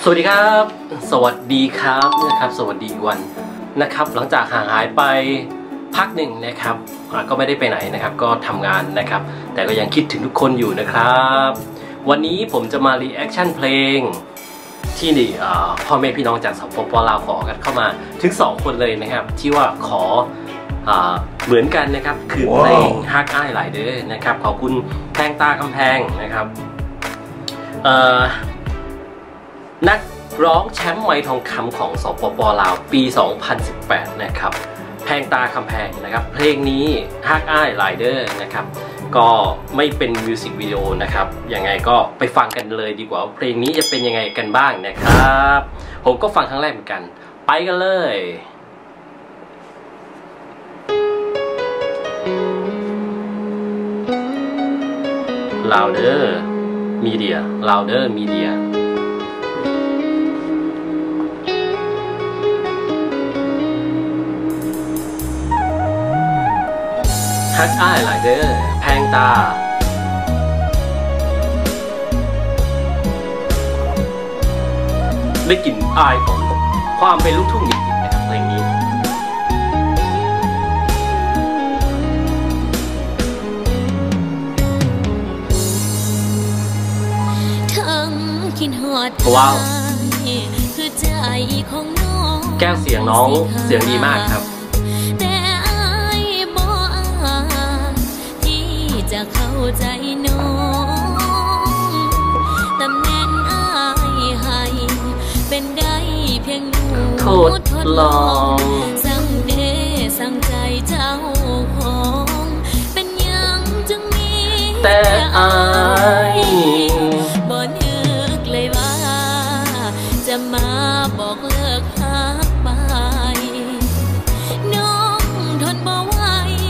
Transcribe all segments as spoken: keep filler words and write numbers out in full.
วัสดีครับสวัสดีครับนะครับสวัสดีวันนะครับหลังจากห่างหายไปพักหนึ่งนะครับก็ไม่ได้ไปไหนนะครับก็ทำงานนะครับแต่ก็ยังคิดถึงทุกคนอยู่นะครับวันนี้ผมจะมารีแอคชั่นเพลงที่พ่อแม่พี่น้องจากสปป.ลาวขอกันเข้ามาถึงสองคนเลยนะครับที่ว่าขอเหมือนกันนะครับคือเพลงฮักอ้ายหลายเด้อนะครับขอบคุณแพงตาคำแพงนะครับนักร้องแชมป์ไมค์ทองคำของสปป.ลาวปี สองพันสิบแปด นะครับแพงตาคำแพงนะครับเพลงนี้ฮักอ้ายหลายเด้อนะครับก็ไม่เป็นมิวสิกวิดีโอนะครับยังไงก็ไปฟังกันเลยดีกว่าเพลงนี้จะเป็นยังไงกันบ้างนะครับผมก็ฟังครั้งแรกเหมือนกันไปกันเลยLouder Media Louder Mediaฮักอ้ายหลายเด้อแพงตาได้กลิ่นอายของความเป็นลูกทุ่งจริงๆนะครับเพลงนี้ว้าวแก้วเสียงน้องเสียงดีมากครับจะเข้าใจน้องตำแหน่งอายให้เป็นได้เพียงทดลองสั่งเดสั่งใจเจ้าของเป็นยังจึงมีแต่อายบ่นึกเลยว่าจะมาบอกเลิกหักไปน้องทนบ่ไหว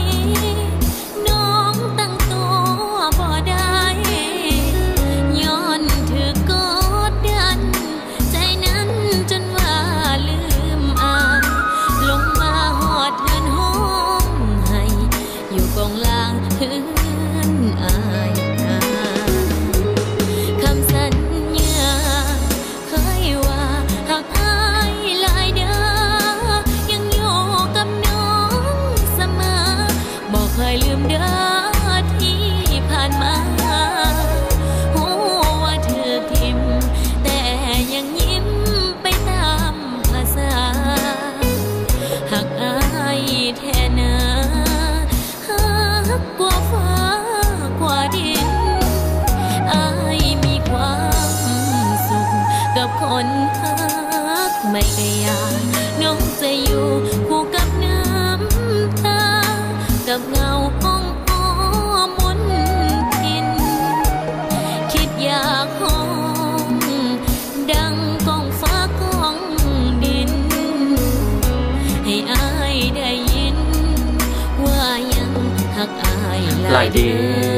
ลืมเด้อที่ผ่านมาหัวเธอทิมแต่ยังยิ้มไปตามภาษาหักอายแท้นาหักกว่าฟ้ากว่าดินอายมีความสุขกับคนหักไม่ได้ยากน้องจะอยู่คู่กับน้ำตากับเงาห้องอ้อมนทินคิดอยากห้องดังกองฟ้ากองดินให้อายได้ยินว่ายังหักอายหลายเด้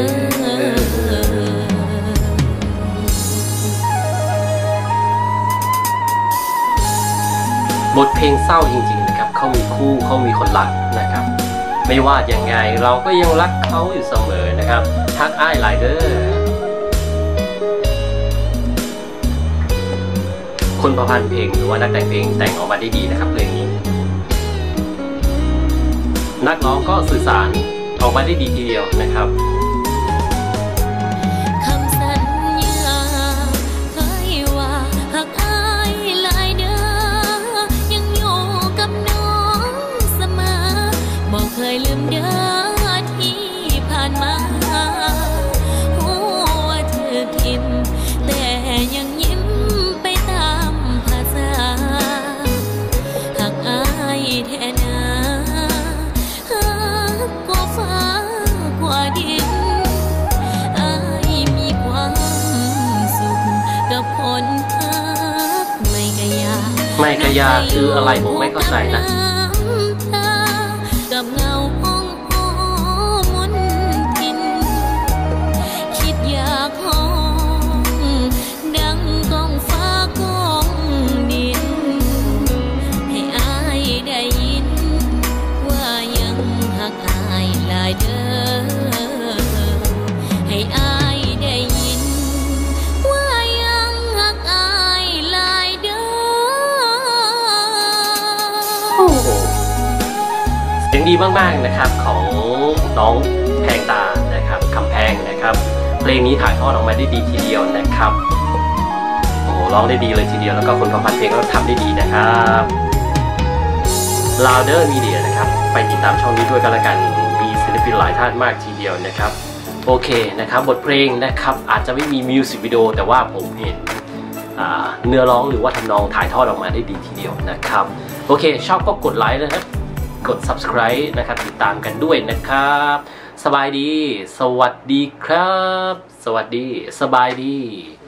อบทเพลงเศร้าจริงๆนะครับเขามีคู่เขามีคนรักนะครับไม่ว่ายังไงเราก็ยังรักเขาอยู่เสมอนะครับฮักอ้ายหลายเด้อคนประพันธ์เพลงหรือว่านักแต่งเพลงแต่งออกมาได้ดีนะครับเพลงนี้นักร้องก็สื่อสารออกมาได้ดีทีเดียวนะครับเคยลืมเด้อที่ผ่านมาหัวเธอทิมแต่ยังยิ้มไปตามภาษาหักอายแท้นาหักกว่าฟ้ากว่าดินอายมีความสุขกับคนหักไม่กะยาไม่กะยาคืออะไรผมไม่เข้าใจนะกับเงาห้องอ้อมนทินคิดอยากห้องดังกองฟ้ากองดินให้อายได้ยินว่ายังหักอายหลายเด้อให้อายได้ยินว่ายังหักอายหลายดีมากๆนะครับของน้องแพงตานะครับคำแพงนะครับเพลงนี้ถ่ายทอดออกมาได้ดีทีเดียวนะครับโอ้ร้องได้ดีเลยทีเดียวแล้วก็คนประพันธ์เพลงก็ทำได้ดีนะครับ Louder Media นะครับไปติดตามช่องนี้ด้วยกันละกันมีศิลปินหลายท่านมากทีเดียวนะครับโอเคนะครับบทเพลงนะครับอาจจะไม่มีมิวสิกวิดีโอแต่ว่าผมเห็นเนื้อร้องหรือว่าทำนองถ่ายทอดออกมาได้ดีทีเดียวนะครับโอเคชอบก็กดไลค์นะครับกด ซับสไครบ์ นะครับติดตามกันด้วยนะครับสบายดีสวัสดีครับสวัสดีสบายดี